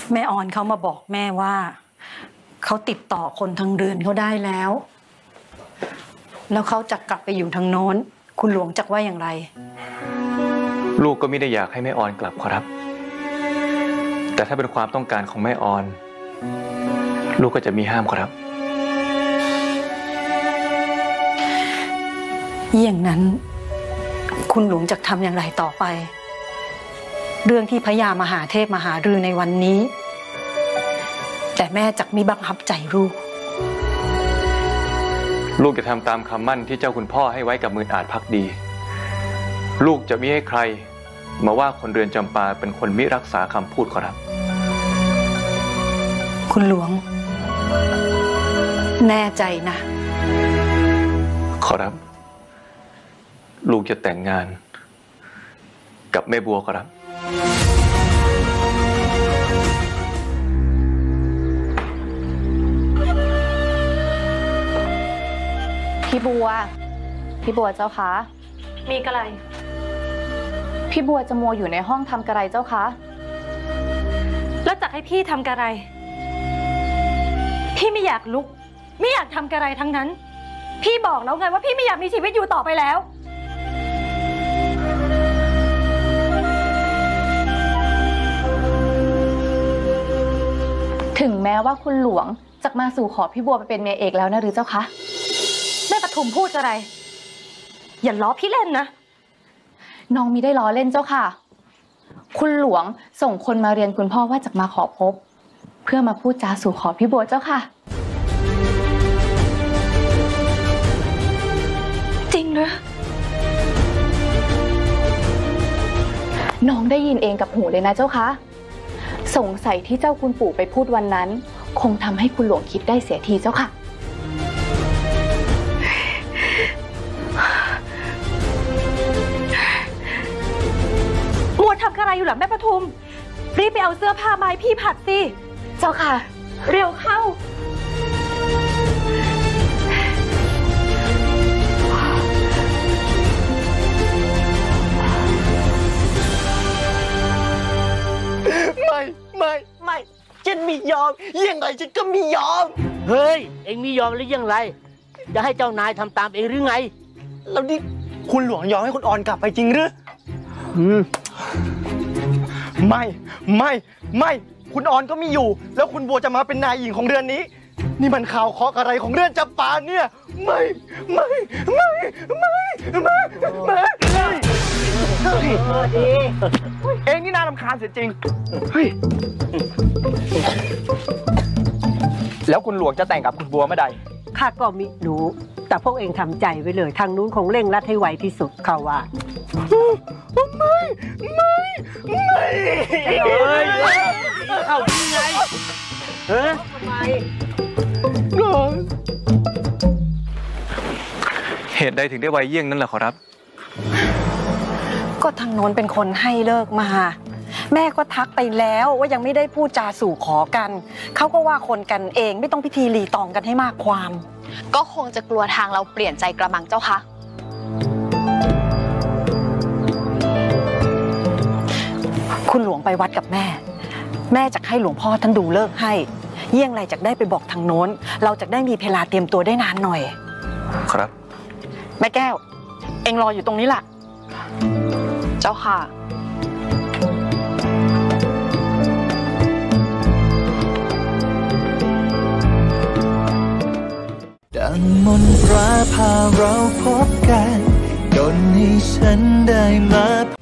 แม่ออนเขามาบอกแม่ว่าเขาติดต่อคนทางเรือนเขาได้แล้วเขาจะกลับไปอยู่ทางโน้นคุณหลวงจักว่าอย่างไรลูกก็ไม่ได้อยากให้แม่ออนกลับครับแต่ถ้าเป็นความต้องการของแม่ออนลูกก็จะมีห้ามครับอย่างนั้นคุณหลวงจะทำอย่างไรต่อไปเรื่องที่พญามหาเทพมหาฤาษีในวันนี้แต่แม่จักมีบังคับใจลูกจะทำตามคำมั่นที่เจ้าคุณพ่อให้ไว้กับมืออาจภักดีลูกจะมิให้ใครมาว่าคนเรือนจำปาเป็นคนมิรักษาคำพูดครับคุณหลวงแน่ใจนะครับลูกจะแต่งงานกับแม่บัวครับพี่บัวเจ้าคะมีกระไรพี่บัวจะมัวอยู่ในห้องทำกระไรเจ้าคะแล้วจักให้พี่ทำกระไรพี่ไม่อยากลุกไม่อยากทำกระไรทั้งนั้นพี่บอกแล้วไงว่าพี่ไม่อยากมีชีวิตอยู่ต่อไปแล้วถึงแม้ว่าคุณหลวงจะมาสู่ขอพี่บัวไปเป็นเมียเอกแล้วนะหรือเจ้าคะแม่ปทุมพูดอะไรอย่าล้อพี่เล่นนะน้องมิได้ล้อเล่นเจ้าค่ะคุณหลวงส่งคนมาเรียนคุณพ่อว่าจะมาขอพบเพื่อมาพูดจาสู่ขอพี่บัวเจ้าค่ะจริงเหรอน้องได้ยินเองกับหูเลยนะเจ้าคะสงสัยที่เจ้าคุณปู่ไปพูดวันนั้นคงทำให้คุณหลวงคิดได้เสียทีเจ้าค่ะมัวทำอะไรอยู่หรอแม่ปทุมรีบไปเอาเสื้อผ้ามาให้พี่ผัดสิเจ้าค่ะเร็วเข้าไม่ฉันไม่ยอมยังไงฉันก็ไม่ยอมเฮ้ยเอ็งไม่ยอมหรือยังไรจะให้เจ้านายทำตามเองหรือไงแล้วนี่คุณหลวงยอมให้คุณออนกลับไปจริงหรือไม่คุณออนก็ไม่อยู่แล้วคุณบัวจะมาเป็นนายหญิงของเรือนนี้นี่มันข่าวเคาะอะไรของเรือนจำปาเนี่ยไม่เองนี่น่ารำคาญเสียจริงเฮ้ยแล้วคุณหลวงจะแต่งกับคุณบัวเมื่อใดข้าก็มิรู้แต่พวกเองทำใจไว้เลยทางนู้นคงเร่งรัดให้ไวที่สุดเขาว่าไม่เข้าที่ไงทำไมเหตุใดถึงได้ไวเยี่ยงนั้นล่ะครับก็ทางโน้นเป็นคนให้เลิกมาแม่ก็ทักไปแล้วว่ายังไม่ได้พูดจาสู่ขอกันเขาก็ว่าคนกันเองไม่ต้องพิธีรีตองกันให้มากความก็คงจะกลัวทางเราเปลี่ยนใจกระมังเจ้าค่ะคุณหลวงไปวัดกับแม่จะให้หลวงพ่อท่านดูเลิกให้เยี่ยงไรจะได้ไปบอกทางโน้นเราจะได้มีเวลาเตรียมตัวได้นานหน่อยครับแม่แก้วเอ็งรออยู่ตรงนี้ล่ะเจ้าค่ะดังมนตราพาเราพบกันดลให้ฉันได้มา